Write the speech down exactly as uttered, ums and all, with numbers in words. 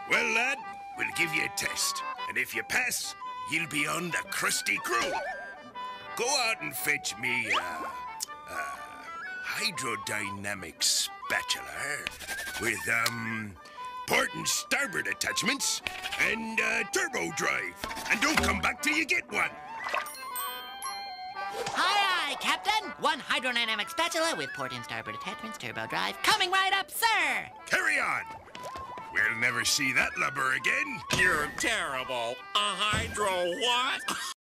Well, lad, we'll give you a test. And if you pass, you'll be on the Krusty Crew. Go out and fetch me a uh, uh, Hydrodynamic Spatula with, um, port and starboard attachments and uh, turbo drive. And don't come back till you get one. Aye, aye, Captain. One hydrodynamic spatula with port and starboard attachments, turbo drive. Coming right up, sir. Carry on. We'll never see that lubber again. You're terrible. A hydro what?